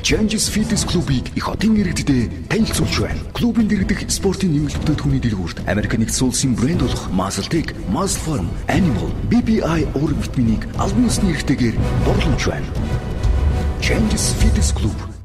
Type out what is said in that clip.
Changes Fitness Club-ыг их хотын иргэдэд танилцуулж байна. Клубын дэргэдэх спортын нэмэлт бүтээгдэхүүний дэлгүүрт Америк нэгдсэн улсын брэнд болох Muscle-Tech, Muscle Farm, Animal, BBI ураг витаминыг албан ёсны эрхтэйгээр борлуулж байна. Changes Fitness Club